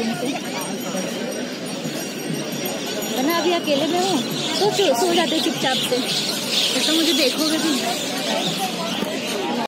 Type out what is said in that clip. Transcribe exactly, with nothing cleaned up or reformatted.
आराम से। वरना अभी अकेले में हूँ तो सो जाते चुपचाप से, तो मुझे देखोगे भी।